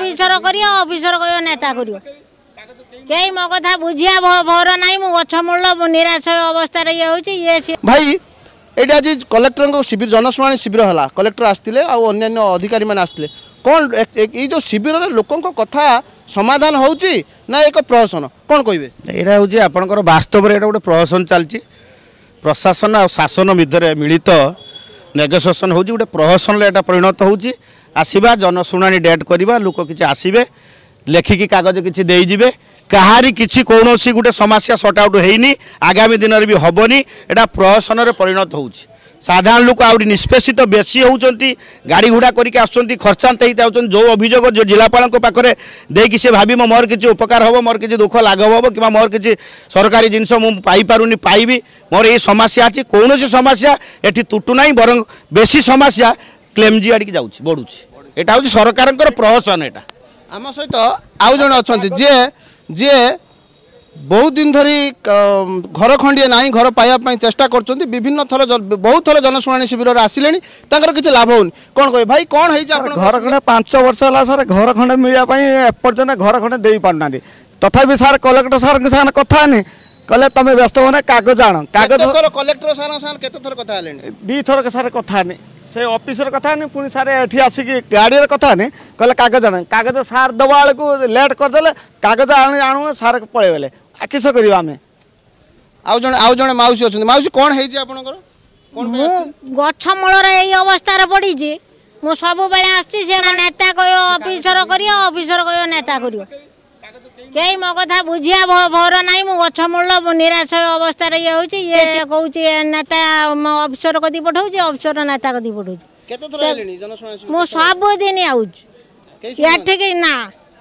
Officer कह नेता कर कई मो कथा बुझिया भर ना गछमूल निराश अवस्था ये भाई ये आज कलेक्टर शिविर जनशुणी शिविर है कलेक्टर आसते अन्य अधिकारी मैंने आसते कौन ये जो शिविर लोकों कथा समाधान होची ना एक प्रहसन कौन कहे यहाँ हूँ आपंकर बास्तव में गोटे प्रहसन चलती प्रशासन और शासन मध्य मिलित नेगोसिएशन हो गोटे प्रहसन यहाँ परिणत होची आसवा जनशुणी डेट करवा लोक किसी आसवे लेखिकी कागज किसी देजे कहारी किसी कौन गोटे समस्या सॉर्ट आउट होनी आगामी दिन में भी हेनी यहाँ प्रहसन में परिणत हो साधारण लोक आहरी निष्पेषित बेसी होती गाड़ी घोड़ा करके आसुँच खर्चांत होती जो अभियोग जो जिलापाल पाखे देकी से भावी मोर किसी उपकार हम मोर किसी दुख लाघव हम कि मोर किसी सरकारी जिनस मुझे पाइबी मोर ये समस्या अच्छी कौन समस्या ये तुटुना बर बेसी समस्या क्लेमजी आड़क जा बढ़ुँ यहाँ हूँ सरकार प्रहसन यहाँ आम सहित आउ जड़े अच्छा जी जी बहुत दिन धरी घर खंडिए ना घर पाइबा चेष्टा कर विभिन्न थर बहुत थर जनशुणी शिविर आसिले किसी लाभ होनी कौन कहे भाई कौन है घर खंडे 5 वर्ष है सर घर खंडे मिलवाई एपर्तन घर खंडे दे पाना तथापि सार कलेक्टर सार के साथ कथा नहीं कहले तुम व्यस्त होने कागज आण कागज कलेक्टर सार केते थर कथा 2 थर के सार कथा नहीं से ऑफिसर कथा नहीं पुणी सारे एठी आसिक गाड़ी कथा नहीं कहले कागज आण कागज सार दबा बेलू लेट करदे कागज आणु सार पलि गले किस कर आउ जड़े मौसी अच्छा मौसी कौन है गछमूल अवस्था पड़ी मु सब बेले नेता कह अफिसर कह नेता कर कई मो कथा बुझिया भर ना गछमूल निराश अवस्था ये कौच नेता अफिसर कदी पठाऊँ अफिसर नेता कदी पठाऊँ मु सब दिन आठ ना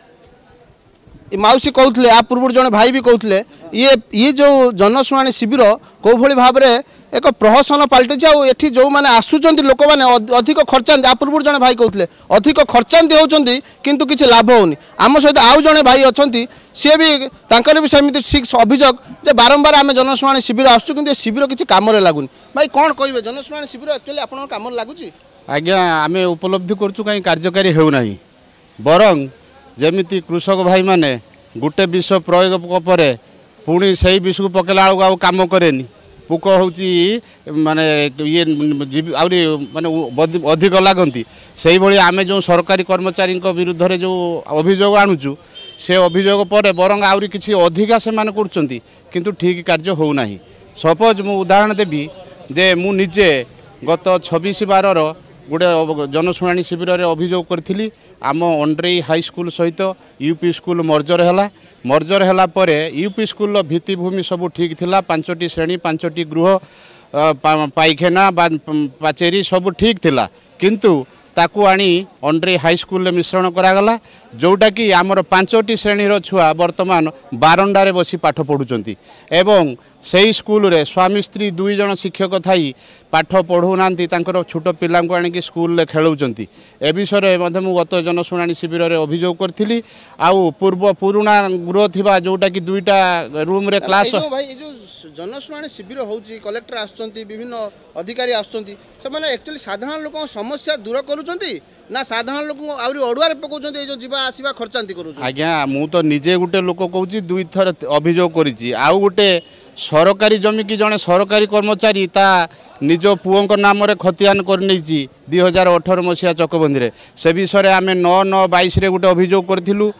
मौसी कहते आ पूर्व जड़े भाई भी कहते ये जो जनशुणी शिविर कौ भाई भाव में एक प्रहसन पलटि एठी जो मैंने आसुंच लोक मैंने अधिक खर्चांती आ पूर्व जड़े भाई कहते अधिक खर्चांती होती किंतु किसी लाभ होनी आम सहित आउ जड़े भाई अच्छा सी भी सेमती ठीक अभियोग जे बारंबार आम जनशुणी शिविर आसुँ कि शिविर किसी कम लगुनि भाई कौन कहे जनशुणी शिविर एक्चुअली आप कम लगुच आज्ञा आम उपलब्धि करूँ कहीं कार्यकारी होना बरं जमीती कृषक भाई माने गोटे विष प्रयोग पर पुणी से विष को पकेला आउ कम कैनि पोक हूँ माने ये आहरी माने अधिक लगती से भाई आम जो सरकारी कर्मचारी विरुद्ध रे जो अभियोग आणुचु से अभियोग पर बरं आहरी किसी अधिका से माने करछंती किंतु ठीक कार्य होना सपोज मु उदाहरण देवी जे मु निजे गत 26/12 गोटे जनशुणी शिविर में अभियोग करी आम अंड्रेई हाई स्कूल सहित यूपी स्कूल मर्जर है पर यूपी स्कूल भित्तिभूमि सब ठीक थिला 5टी श्रेणी 5टी गृह पाइखाना पाचेरी सब ठीक थिला किंतु ताकू आनी अंड्रेई हाई स्कूल मिश्रण करागला जोटा कि आमर 5टी श्रेणीर छुआ वर्तमान बारंडारे बसी पाठ पढ़ुचंती एवं से स्कूल रे स्वामी स्त्री 2 जन शिक्षक थाई पाठ पढ़ुना छोट पिला आनिक स्कूल खेलौंट ए विषय में मुझे गत जनशुणी शिविर में अभियोग करी आउ पूर्व पुराणा गृह थिबा जोटा कि 2टा रूम रे क्लास भाई जो जनशुणी शिविर होची कलेक्टर आसुचंती विभिन्न अधिकारी आसुचंती से माने एक्चुअली साधारण लोक समस्या दूर करूचंती ना साधारण लोक आउरी अडुआरे पकाउचंती जो जीवा आसीबा खर्चांती करूचंती आज्ञा मु तो निजे गुटे लोक कहूची 2 थर अभियोग करिची आउ गुटे सरकारी जमी की जड़े सरकारी कर्मचारी ता निज पुओं नाम खतियान कर 2018 मसीहा चकबंदी से विषय में आम 9/9/22 गोटे अभियोग करूँ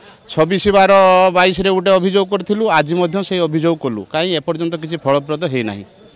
26/12/22 गोटे अभियोग करूँ आज से अभियोग कलु कहीं एपर्यंत किसी फलप्रद होना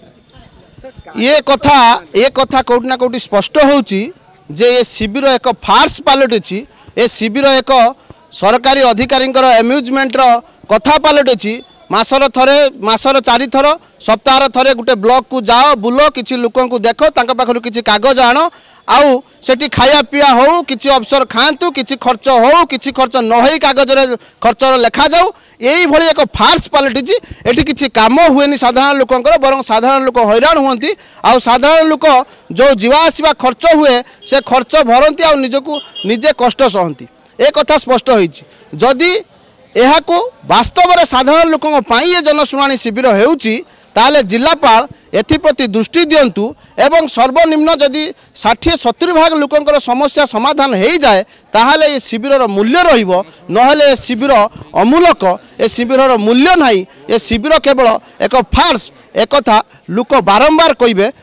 ये कथा कौटि ना कौटि स्पष्ट होची जे ये शिविर एक फार्स पलटि ए शिविर एक सरकारी अधिकारी एम्यूजमेंट कथा पलटि मासर 4 थर सप्ताह थरे गोटे ब्लॉक को जाओ बुलो किसी लोक देख पाखर किसी कागज आण आउ सेठी खाया पिया हो किसी अफसर खातु किसी खर्च हो किसी खर्च न हो कागज खर्च लेखा जाऊ यही भली एक फार्स पलटि एठी किसी काम हुए साधारण लोकंकर बरं साधारण लोक हैरान हुंती आउ साधारण लोक जो जीवा आसवा खर्च हुए से खर्च भरती आ निजको निजे कष्ट सहती ए कथा स्पष्ट होईछि जदि यह वास्तव में साधारण लोकों ये जनशुणी शिविर होउछि ताले जिलापाल एप्रति दृष्टि दिंतु एवं सर्वनिम्न जदि 60-70% लोकंकर समस्या समाधान हो जाए ताहले ये शिविर मूल्य रहिबो नहले ये शिविर अमूलक ए शिविर मूल्य नहीं ये शिविर केवल एक फार्स एक लोक बारंबार कहिबे।